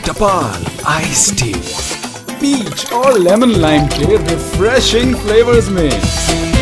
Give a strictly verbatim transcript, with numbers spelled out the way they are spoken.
टपाल ice tea, peach और lemon lime के रिफ्रेशिंग फ्लेवर्स में।